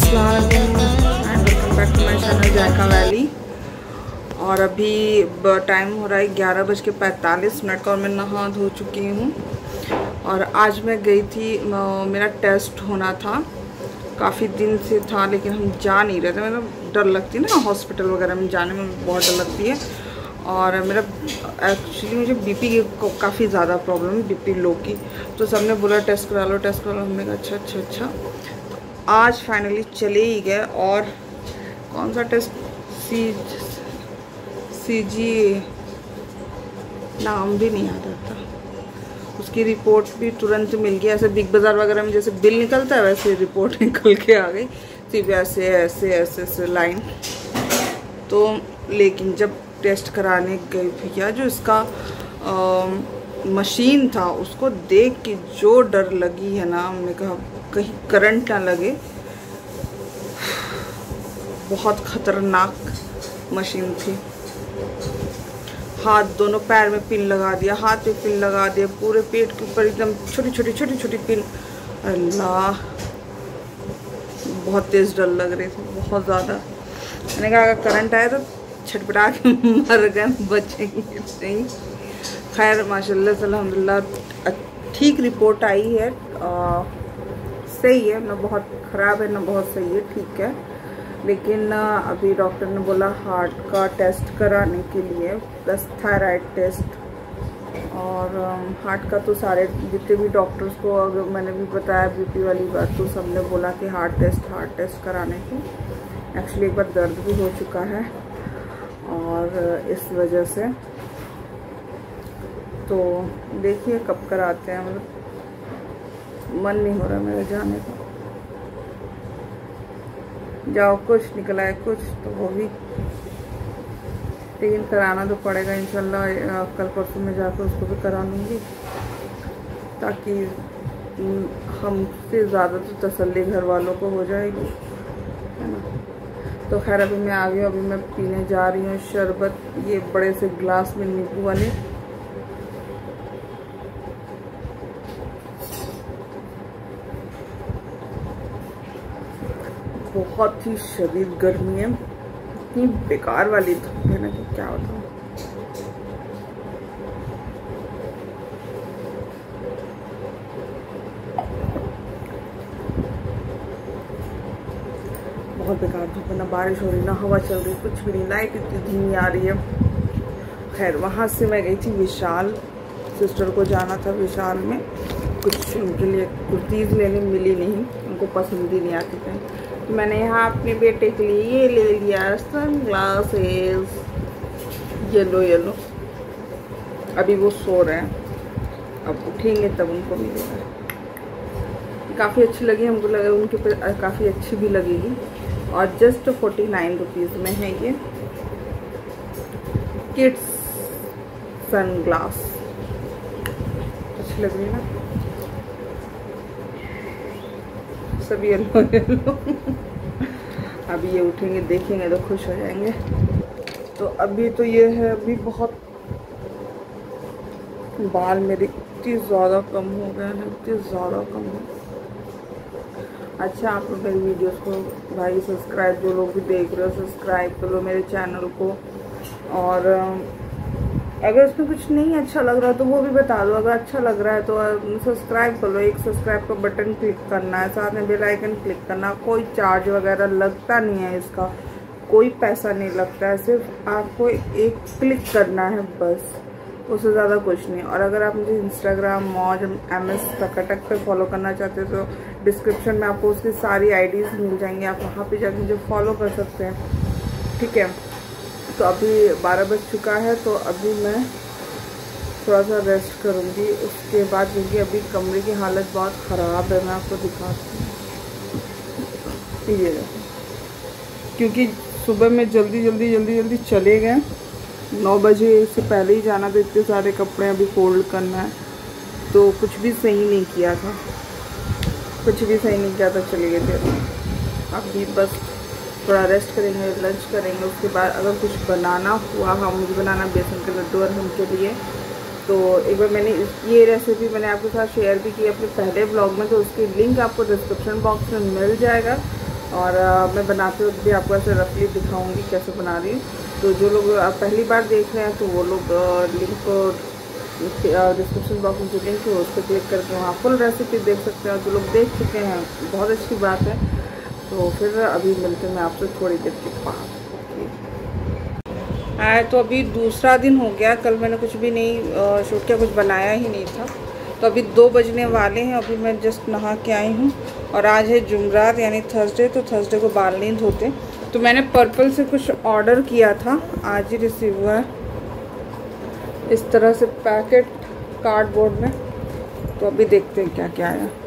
Welcome back to my channel Zaika valley. और अभी time हो रहा है 11:45 का और मैं नहा धो चुकी हूँ। और आज मैं गई थी, मेरा टेस्ट होना था, काफ़ी दिन से था लेकिन हम जा नहीं रहे थे। मतलब डर लगती है ना हॉस्पिटल वगैरह में जाने में, बहुत डर लगती है। और मेरा एक्चुअली मुझे बीपी की काफ़ी ज़्यादा प्रॉब्लम है, बीपी लो की। तो सबने बोला टेस्ट करा लो टेस्ट करा लो। हमने कहा अच्छा। आज फाइनली चले ही गए। और कौन सा टेस्ट, सीजी नाम भी नहीं याद आता। उसकी रिपोर्ट भी तुरंत मिल गई। ऐसे बिग बाज़ार वगैरह में जैसे बिल निकलता है वैसे रिपोर्ट निकल के आ गई। सिर्फ ऐसे लाइन। तो लेकिन जब टेस्ट कराने गई भैया, जो इसका मशीन था उसको देख के जो डर लगी है ना, हमने कहा कहीं करंट ना लगे। बहुत खतरनाक मशीन थी। हाथ, दोनों पैर में पिन लगा दिया, हाथ में पिन लगा दिया, पूरे पेट के ऊपर एकदम छोटी पिन। अल्लाह, बहुत तेज़ डर लग रही थी, बहुत ज़्यादा। मैंने कहा अगर करंट आया तो छटपटा के मर गए, बचेंगे नहीं। खैर माशाल्लाह से अल्हम्दुलिल्लाह ठीक रिपोर्ट आई है। सही है, ना बहुत ख़राब है ना बहुत सही है, ठीक है। लेकिन अभी डॉक्टर ने बोला हार्ट का टेस्ट कराने के लिए, प्लस थायराइड टेस्ट। और हार्ट का तो सारे जितने भी डॉक्टर्स को अगर मैंने भी बताया बीपी वाली बात, तो सबने बोला कि हार्ट टेस्ट कराने की। एक्चुअली एक बार दर्द भी हो चुका है और इस वजह से तो देखिए कब कराते हैं। मतलब मन नहीं हो रहा मेरा जाने का। जाओ, कुछ निकला है कुछ तो वो भी, लेकिन कराना तो पड़ेगा इंशाल्लाह। कल परसों में जाकर उसको भी करा लूँगी, ताकि हमसे ज़्यादा तो तसल्ली घर वालों को हो जाएगी, है ना। तो खैर अभी मैं आ गई हूँ। अभी मैं पीने जा रही हूँ शरबत, ये बड़े से ग्लास में नींबू वाले। बहुत ही शदीद गर्मी है, इतनी बेकार वाली धूप है ना कि क्या बताऊँ। बहुत बेकार धूप है, ना बारिश हो रही ना हवा चल रही, कुछ भी नहीं। लाइट इतनी धीमी आ रही है। खैर वहाँ से मैं गई थी विशाल, सिस्टर को जाना था विशाल में, कुछ उनके लिए कुर्तीज़ लेने, मिली नहीं, उनको पसंद ही नहीं आती कहीं। मैंने यहाँ अपने बेटे के लिए ये ले लिया, सन ग्लासेस, येलो। अभी वो सो रहे हैं, अब उठेंगे तब उनको मिलेगा। काफ़ी अच्छी लगी हमको, लगा उनके ऊपर काफ़ी अच्छी भी लगेगी। और जस्ट 49 रुपीज़ में है ये किड्स सन ग्लास। अच्छी लग रही है ना, सभी येलो। अभी ये उठेंगे देखेंगे तो खुश हो जाएंगे। तो अभी तो ये है, अभी बहुत बाल मेरे इतनी ज़्यादा कम हो गए हैं, इतनी ज़्यादा कम हो। अच्छा, आप लोग मेरी वीडियोस को भाई सब्सक्राइब, जो लोग भी देख रहे हो सब्सक्राइब कर लो मेरे चैनल को। और अगर उसमें कुछ नहीं अच्छा लग रहा तो वो भी बता दो। अगर अच्छा लग रहा है तो सब्सक्राइब कर लो। एक सब्सक्राइब का बटन क्लिक करना है, साथ में बेल आइकन क्लिक करना। कोई चार्ज वगैरह लगता नहीं है, इसका कोई पैसा नहीं लगता है, सिर्फ आपको एक क्लिक करना है बस, उससे ज़्यादा कुछ नहीं। और अगर आप मुझे इंस्टाग्राम मौज MS टकाटक पे फॉलो करना चाहते हो तो डिस्क्रिप्शन में आपको उसकी सारी IDs मिल जाएंगी, आप वहाँ पे जाकर मुझे फॉलो कर सकते हैं, ठीक है। तो अभी 12 बज चुका है, तो अभी मैं थोड़ा सा रेस्ट करूँगी उसके बाद, क्योंकि अभी कमरे की हालत बहुत ख़राब है। मैं आपको दिखाती हूँ ये, क्योंकि सुबह में जल्दी चले गए, 9 बजे से पहले ही जाना था। इतने सारे कपड़े अभी फोल्ड करना है, तो कुछ भी सही नहीं किया था, चले गए थे। अभी बस थोड़ा रेस्ट करेंगे, लंच करेंगे, उसके बाद अगर कुछ बनाना हुआ, हाँ मुझे बनाना बेसन के लड्डू और उनके लिए। तो एक बार मैंने ये रेसिपी आपके साथ शेयर भी की अपने पहले ब्लॉग में, तो उसकी लिंक आपको डिस्क्रिप्शन बॉक्स में मिल जाएगा। और मैं बनाते वक्त भी आपको ऐसे रफली दिखाऊंगी कैसे बना रही हूँ। तो जो लोग पहली बार देख रहे हैं तो वो लोग लिंक डिस्क्रिप्शन बॉक्स में जो लिंक है उस पर क्लिक करके वहाँ फुल रेसिपी देख सकते हैं। जो लोग देख चुके हैं बहुत अच्छी बात है। तो फिर अभी मिलते हैं मैं आपसे थोड़ी देर के बाद। तो अभी दूसरा दिन हो गया, कल मैंने कुछ भी नहीं शूट किया, कुछ बनाया ही नहीं था। तो अभी 2 बजने वाले हैं, अभी मैं जस्ट नहा के आई हूँ। और आज है जुमरात यानी थर्सडे, तो थर्सडे को बाल नहीं धोते। तो मैंने पर्पल से कुछ ऑर्डर किया था, आज ही रिसीव हुआ है इस तरह से पैकेट कार्डबोर्ड में। तो अभी देखते हैं क्या क्या आया।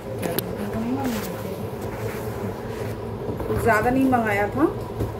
ज़्यादा नहीं मंगाया था,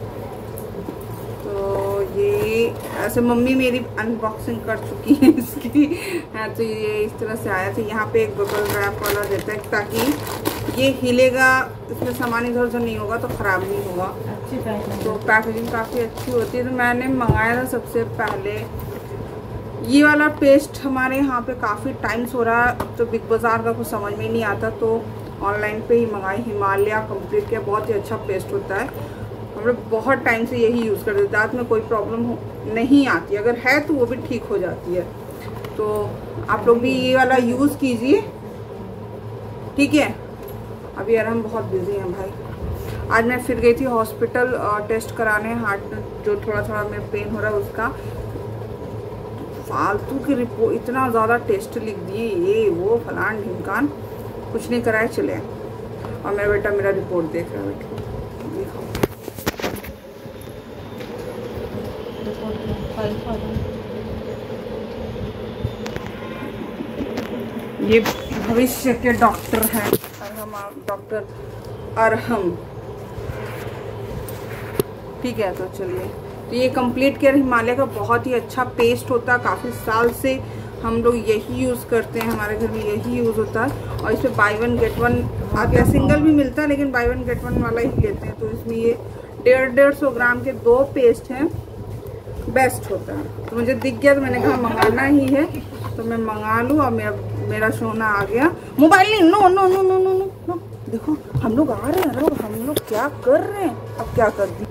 तो ये ऐसे मम्मी मेरी अनबॉक्सिंग कर चुकी है इसकी है। तो ये इस तरह से आया था। यहाँ पे एक बबल रैप वाला देता है ताकि ये हिलेगा, इसमें सामान इधर उधर नहीं होगा तो ख़राब नहीं होगा। अच्छी पैकिंग, तो पैकेजिंग काफ़ी अच्छी होती है। तो मैंने मंगाया था सबसे पहले ये वाला पेस्ट। हमारे यहाँ पे काफ़ी टाइम्स हो रहा है, तो बिग बाज़ार का कुछ समझ में नहीं आता, तो ऑनलाइन पे ही मंगाई। हिमालय कंप्लीट किया, बहुत ही अच्छा पेस्ट होता है। हम लोग बहुत टाइम से यही यूज़ करते हैं, दांत में कोई प्रॉब्लम नहीं आती, अगर है तो वो भी ठीक हो जाती है। तो आप लोग भी ये वाला यूज़ कीजिए, ठीक है। अभी यार हम बहुत बिजी हैं भाई। आज मैं फिर गई थी हॉस्पिटल टेस्ट कराने, हार्ट जो थोड़ा थोड़ा में पेन हो रहा है उसका। फालतू की रिपोर्ट, इतना ज़्यादा टेस्ट लिख दिए, ये वो फलान ढिमकान, कुछ नहीं कराए चले। और मेरा बेटा मेरा रिपोर्ट देख रहा है। ये भविष्य के डॉक्टर हैं, डॉक्टर अरहम, ठीक है। तो चलिए, तो ये कंप्लीट केयर हिमालय का बहुत ही अच्छा पेस्ट होता है। काफ़ी साल से हम लोग यही यूज़ करते हैं, हमारे घर में यही यूज़ होता है। और इसमें बाई 1 गेट 1 आता है, सिंगल भी मिलता है लेकिन बाई 1 गेट 1 वाला ही लेते हैं। तो इसमें ये 150 ग्राम के 2 पेस्ट हैं, बेस्ट होता है। तो मुझे दिख गया तो मैंने कहा मंगाना ही है, तो मैं मंगा लूँ। और मेरा सोना आ गया। मोबाइल नहीं, no no no no no no. देखो हम लोग आ रहे हैं, हम लोग क्या कर रहे हैं, अब क्या कर दी।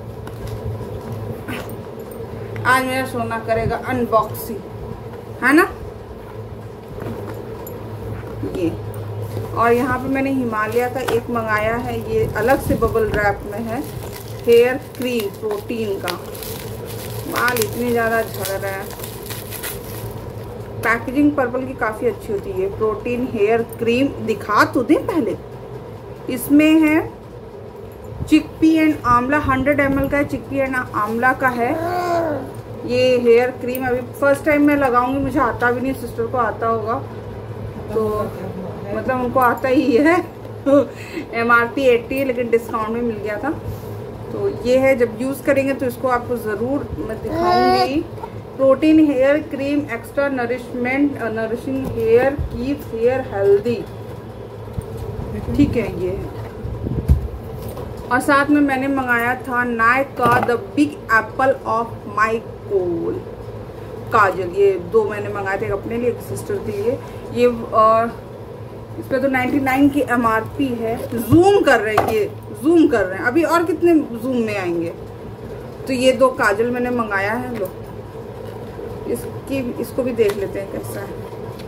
आज मेरा सोना करेगा अनबॉक्सिंग, है ना ये। और यहाँ पे मैंने हिमालय का एक मंगाया है, ये अलग से बबल रैप में है, हेयर क्रीम प्रोटीन का। बाल इतने ज़्यादा झड़ रहे हैं। पैकेजिंग पर्पल की काफ़ी अच्छी होती है। प्रोटीन हेयर क्रीम दिखा तो दें पहले। इसमें है चिकपी एंड आंवला, 100 ml का है, चिकपी एंड आंवला का है ये हेयर क्रीम। अभी फर्स्ट टाइम मैं लगाऊंगी, मुझे आता भी नहीं, सिस्टर को आता होगा, तो मतलब उनको आता ही है। MRP 80 है लेकिन डिस्काउंट में मिल गया था। तो ये है, जब यूज़ करेंगे तो इसको आपको ज़रूर मैं दिखाऊंगी। Protein hair cream, extra nourishment, nourishing hair, keeps hair healthy, ठीक है ये। और साथ में मैंने मंगाया था नाइक का the big apple of my kohl kajal. ये 2 मैंने मंगाए थे, अपने लिए, एक सिस्टर के लिए। ये इस पर तो 99 की MRP है। जूम कर रहे हैं, ये जूम कर रहे हैं, अभी और कितने जूम में आएंगे। तो ये 2 काजल मैंने मंगाया है। लो इसको भी देख लेते हैं कैसा है।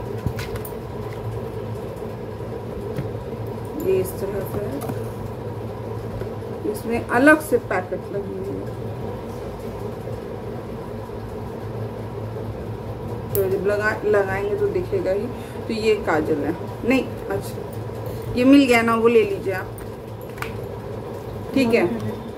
ये इस तरह से है, इसमें अलग से पैकेट लगी हुई है। तो जब लगाएंगे तो दिखेगा ही। तो ये काजल है, नहीं अच्छा ये मिल गया ना, वो ले लीजिए आप, ठीक है।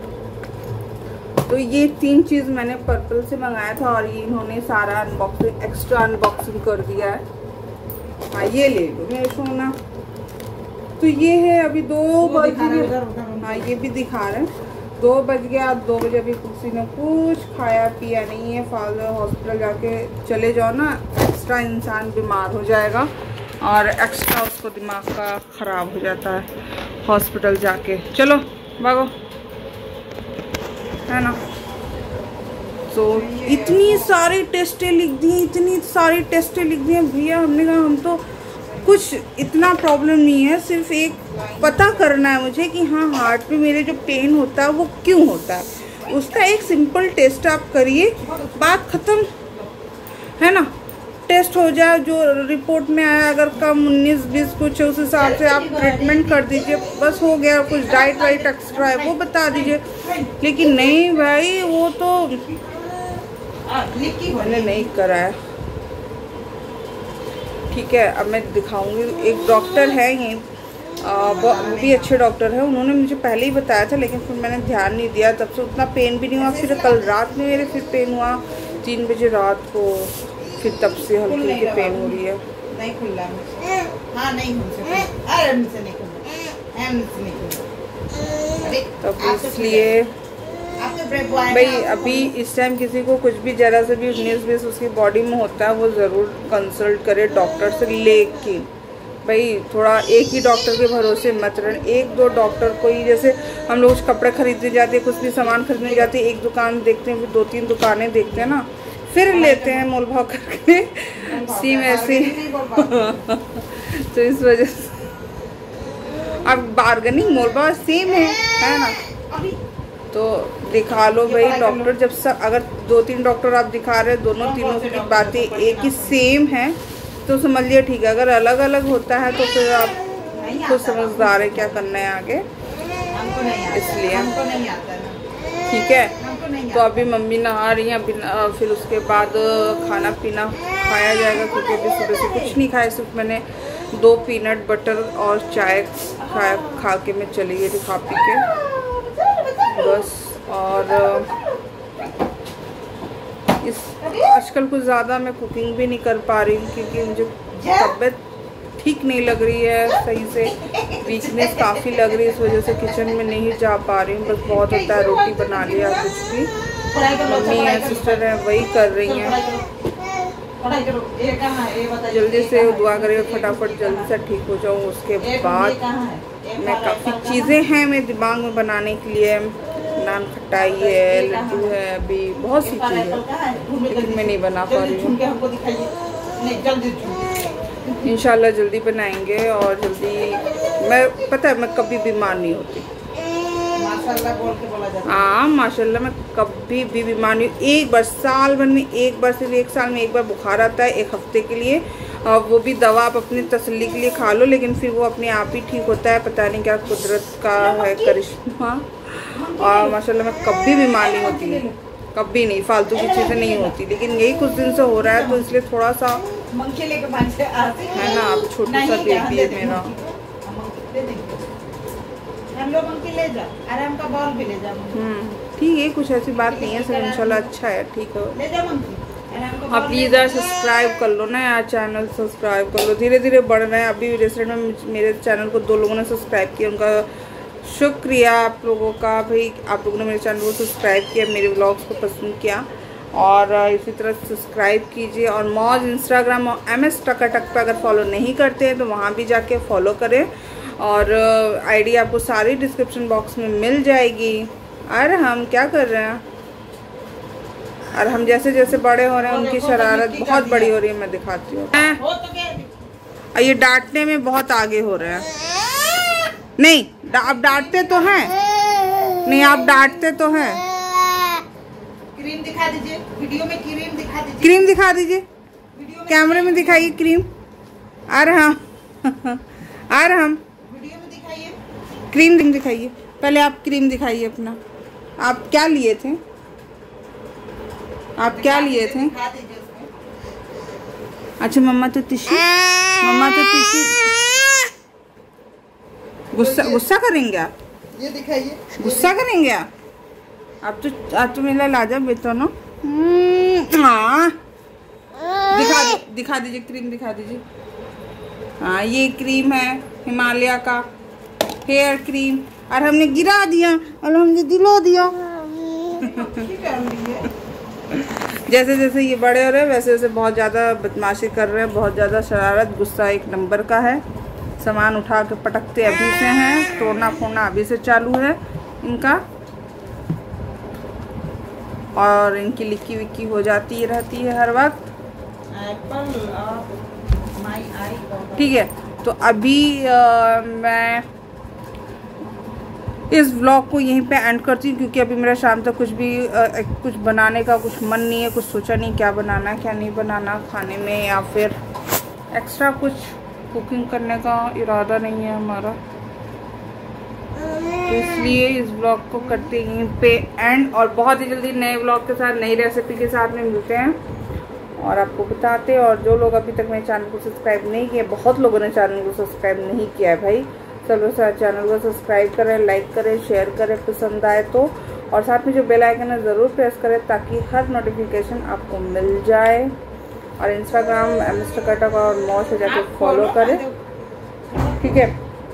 तो ये 3 चीज़ मैंने पर्पल से मंगाया था और ये इन्होंने सारा अनबॉक्सिंग, एक्स्ट्रा अनबॉक्सिंग कर दिया है। हाँ ये ले लो मेरे सोना। तो ये है, अभी 2 बज गए। हाँ ये भी दिखा रहे हैं, 2 बज गया। 2 बजे अभी किसी ने कुछ खाया पिया नहीं है। फालतू हॉस्पिटल जाके चले जाओ ना, एक्स्ट्रा इंसान बीमार हो जाएगा और एक्स्ट्रा उसको दिमाग का ख़राब हो जाता है हॉस्पिटल जाके। चलो भागो, है ना। तो इतनी सारी टेस्टें लिख दी, इतनी सारी टेस्टें लिख दी हैं भैया। हमने कहा हम तो कुछ इतना प्रॉब्लम नहीं है, सिर्फ एक पता करना है मुझे कि हाँ हार्ट में मेरे जो पेन होता है वो क्यों होता है। उसका एक सिंपल टेस्ट आप करिए, बात ख़त्म, है ना। टेस्ट हो जाए, जो रिपोर्ट में आया अगर कम 19-20 कुछ है उस हिसाब से आप ट्रीटमेंट कर दीजिए, बस हो गया। कुछ डाइट वाइट एक्स्ट्रा है वो बता दीजिए, लेकिन नहीं भाई वो तो मैंने नहीं करा है। ठीक है, अब मैं दिखाऊंगी। एक डॉक्टर है ये, वो भी अच्छे डॉक्टर है, उन्होंने मुझे पहले ही बताया था लेकिन फिर मैंने ध्यान नहीं दिया, तब से उतना पेन भी नहीं हुआ। फिर कल रात में मेरे फिर पेन हुआ 3 बजे रात को, फिर तब से हल्की हल्की पेन हो रही है। नहीं खुला हाँ नहीं तब इसलिए भाई अभी इस टाइम किसी को कुछ भी जरा से भी 19-20 उसकी बॉडी में होता है वो ज़रूर कंसल्ट करे डॉक्टर से। लेकिन भाई थोड़ा एक ही डॉक्टर के भरोसे मत रहना, 1-2 डॉक्टर को ही। जैसे हम लोग कपड़े खरीदने जाते हैं, कुछ भी सामान खरीदने जाते हैं, एक दुकान देखते हैं, फिर 2-3 दुकानें देखते हैं ना, फिर लेते हैं मोल भाव करके। सेम ऐसे तो इस वजह से अब बार्गेनिंग मोल भाव सेम है ना। तो दिखा लो भाई डॉक्टर, जब सब अगर 2-3 डॉक्टर आप दिखा रहे हैं, दोनों तीनों की बातें एक ही सेम है तो समझिए ठीक है। अगर अलग अलग होता है तो फिर आप खुद समझदार है क्या करना है आगे, इसलिए ठीक है। तो अभी मम्मी नहा रही हैं, फिर उसके बाद खाना पीना खाया जाएगा, क्योंकि अभी सुबह से कुछ नहीं खाया, सिर्फ मैंने 2 पीनट बटर और चाय खा के मैं चली गई थी खा पी के बस। और इस आजकल कुछ ज़्यादा मैं कुकिंग भी नहीं कर पा रही हूँ, क्योंकि मुझे तबीयत ठीक नहीं लग रही है सही से, वीकनेस काफ़ी लग रही है, इस वजह से किचन में नहीं जा पा रही हूँ। बस बहुत होता है रोटी बना लिया कुछ भी, मम्मी है सिस्टर है वही कर रही हैं। जल्दी से दुआ करें फटाफट जल्दी से ठीक हो जाऊँ। उसके बाद मैं काफ़ी चीज़ें हैं मेरे दिमाग में बनाने के लिए, नान खटाई है, लड्डू है, अभी बहुत सी चीज़ें है लेकिन मैं नहीं बना पा रही हूँ। इंशाल्लाह जल्दी बनाएंगे। और जल्दी मैं पता है मैं कभी बीमार नहीं होती, माशाल्लाह बोल के बोला जाता है। हाँ माशाल्लाह मैं कभी भी बीमार नहीं हूँ। एक बार साल भर में एक बार, सिर्फ 1 साल में एक बार बुखार आता है 1 हफ्ते के लिए, वो भी दवा आप अपनी तसल्ली के लिए खा लो, लेकिन फिर वो अपने आप ही ठीक होता है। पता नहीं क्या कुदरत का है करिश्मा। और माशाल्लाह मैं कभी बीमार नहीं होती, कभी नहीं, फालतू की चीज़ें नहीं होती। लेकिन यही कुछ दिन से हो रहा है तो इसलिए थोड़ा सा है ना। अब छोटा सा बेबी है मेरा, ठीक है, कुछ ऐसी बात नहीं है सर, इंशाल्लाह अच्छा है, ठीक है। आप प्लीज़ यार सब्सक्राइब कर लो ना यार, चैनल सब्सक्राइब कर लो, धीरे धीरे बढ़ रहे हैं। अभी रिसेंट में मेरे चैनल को 2 लोगों ने सब्सक्राइब किया, उनका शुक्रिया आप लोगों का भाई। आप लोगों ने मेरे चैनल को सब्सक्राइब किया, मेरे व्लॉग्स को पसंद किया, और इसी तरह सब्सक्राइब कीजिए। और मौज इंस्टाग्राम और MS टकाटक पे अगर फॉलो नहीं करते हैं तो वहाँ भी जाके फॉलो करें, और आईडी आपको सारी डिस्क्रिप्शन बॉक्स में मिल जाएगी। और हम क्या कर रहे हैं, और हम जैसे जैसे बड़े हो रहे हैं उनकी शरारत बहुत बड़ी हो रही है, मैं दिखाती हूँ। ये डांटने में बहुत आगे हो रहे हैं। नहीं आप डांटते तो हैं, नहीं आप डांटते तो हैं। क्रीम दिखा दीजिए वीडियो में, क्रीम दिखा दीजिए, क्रीम दिखा दीजिए कैमरे में दिखाइए क्रीम। आ रहा हम वीडियो में दिखाइए क्रीम दिखाइए। पहले आप क्रीम दिखाइए अपना, आप क्या लिए थे, आप क्या लिए थे? अच्छा मम्मा तो टिश्यू, मम्मा तो टिश्यू। गुस्सा करेंगे आप, ये दिखाइए, गुस्सा करेंगे आप तो मेरा लाजा बेटा ना। हाँ दिखा दीजिए क्रीम दिखा दीजिए। हाँ ये क्रीम है हिमालय का हेयर क्रीम, और हमने गिरा दिया और हमने दिला दिया। जैसे जैसे ये बड़े हो रहे हैं वैसे वैसे बहुत ज़्यादा बदमाशी कर रहे हैं, बहुत ज़्यादा शरारत, गुस्सा 1 नंबर का है। सामान उठा के पटकते अभी से हैं, तोड़ना फोड़ना अभी से चालू है इनका, और इनकी लिक्की विक्की हो जाती रहती है हर वक्त। ठीक है, तो अभी मैं इस व्लॉग को यहीं पे एंड करती हूँ, क्योंकि अभी मेरा शाम तक कुछ बनाने का कुछ मन नहीं है, कुछ सोचा नहीं क्या बनाना है क्या नहीं बनाना खाने में, या फिर एक्स्ट्रा कुछ कुकिंग करने का इरादा नहीं है हमारा। तो इसलिए इस व्लॉग को करते यहीं पे एंड, और बहुत ही जल्दी नए व्लॉग के साथ नई रेसिपी के साथ में मिलते हैं और आपको बताते हैं। और जो लोग अभी तक मेरे चैनल को सब्सक्राइब नहीं किए, बहुत लोगों ने चैनल को सब्सक्राइब नहीं किया है भाई, चलो सर चैनल को सब्सक्राइब करें, लाइक करें, शेयर करें पसंद आए तो, और साथ में जो बेल आइकन है ज़रूर प्रेस करें ताकि हर नोटिफिकेशन आपको मिल जाए। और इंस्टाग्राम मिस्टर कटक और मौज पे जाके फॉलो करें, ठीक है।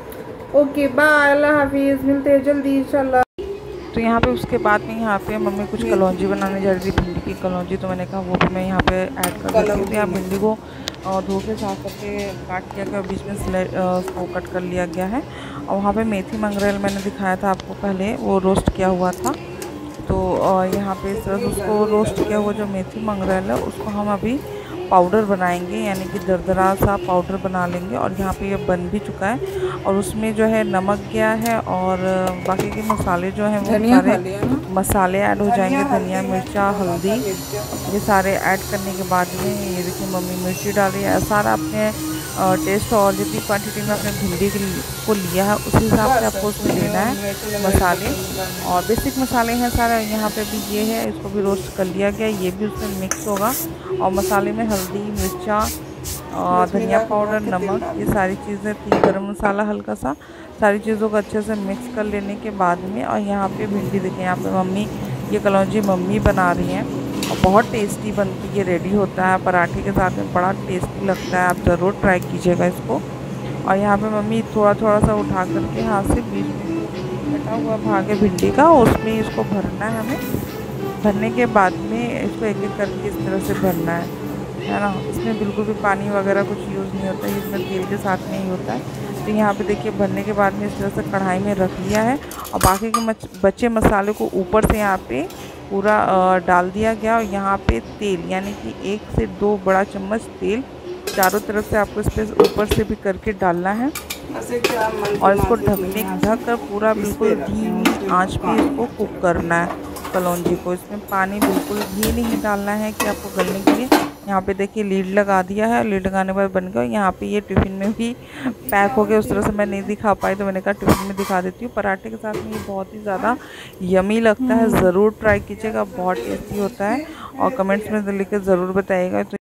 ओके बाय, अल्लाह हाफिज़, मिलते हैं जल्दी इंशाल्लाह। तो यहाँ पे उसके बाद में यहाँ पे मम्मी कुछ कलौंजी बनाने जा रही थी, भिंडी की कलौंजी, तो मैंने कहा वो भी मैं यहाँ पे ऐड कर देती हूँ। यहाँ भिंडी को धो के साफ करके काट किया गया, बीच में उसको कट कर लिया गया है। और वहाँ पे मेथी मंगरेल मैंने दिखाया था आपको पहले, वो रोस्ट किया हुआ था। तो यहाँ पे इस तरह से उसको रोस्ट किया हुआ जो मेथी मंगरेल है उसको हम अभी पाउडर बनाएंगे, यानी कि दरदरा सा पाउडर बना लेंगे। और यहाँ पे ये बन भी चुका है, और उसमें जो है नमक गया है और बाकी के मसाले जो हैं वो सारे मसाले ऐड हो जाएंगे, धनिया मिर्चा हल्दी, ये सारे ऐड करने के बाद में ये देखिए मम्मी मिर्ची डाल रही है। सारा अपने टेस्ट और जितनी क्वांटिटी में आपने भिंडी को लिया है उसी हिसाब से आपको उसमें लेना है मसाले, और बेसिक मसाले हैं सारे। यहाँ पे भी ये है, इसको भी रोस्ट कर लिया गया, ये भी उसमें मिक्स होगा। और मसाले में हल्दी मिर्चा और धनिया पाउडर नमक, ये सारी चीज़ें थी, गरम मसाला हल्का सा, सारी चीज़ों को अच्छे से मिक्स कर लेने के बाद में। और यहाँ पे भिंडी देखिए, यहाँ पे मम्मी ये कलौंजी मम्मी बना रही हैं और बहुत टेस्टी बनती है, रेडी होता है पराठे के साथ में, बड़ा टेस्टी लगता है, आप ज़रूर ट्राई कीजिएगा इसको। और यहाँ पे मम्मी थोड़ा थोड़ा सा उठा करके हाथ से बीच में कटा हुआ भाग है भिंडी का, उसमें इसको भरना है हमें। भरने के बाद में इसको एक एक करके इस तरह से भरना है ना। इसमें बिल्कुल भी पानी वगैरह कुछ यूज़ नहीं होता है, इसमें तेल के साथ में ही होता है। तो यहाँ पे देखिए भरने के बाद में इस तरह से कढ़ाई में रख लिया है, और बाकी के बचे मसाले को ऊपर से यहाँ पे पूरा डाल दिया गया। और यहाँ पे तेल, यानी कि 1 से 2 बड़ा चम्मच तेल चारों तरफ से आपको इस पर ऊपर से भी करके डालना है। और इसको ढक कर पूरा बिल्कुल धीमी आंच पे इसको कुक करना है कलौंजी को। इसमें पानी बिल्कुल भी नहीं डालना है कि आपको गलने के लिए। यहाँ पे देखिए लीड लगा दिया है, लीड लगाने के बाद बन गया। यहाँ पे ये टिफ़िन में भी पैक हो गया, उस तरह से मैं नहीं दिखा पाई तो मैंने कहा टिफ़िन में दिखा देती हूँ। पराठे के साथ में ये बहुत ही ज़्यादा यमी लगता है, ज़रूर ट्राई कीजिएगा, बहुत टेस्टी होता है। और कमेंट्स में लिख के ज़रूर बताइएगा। तो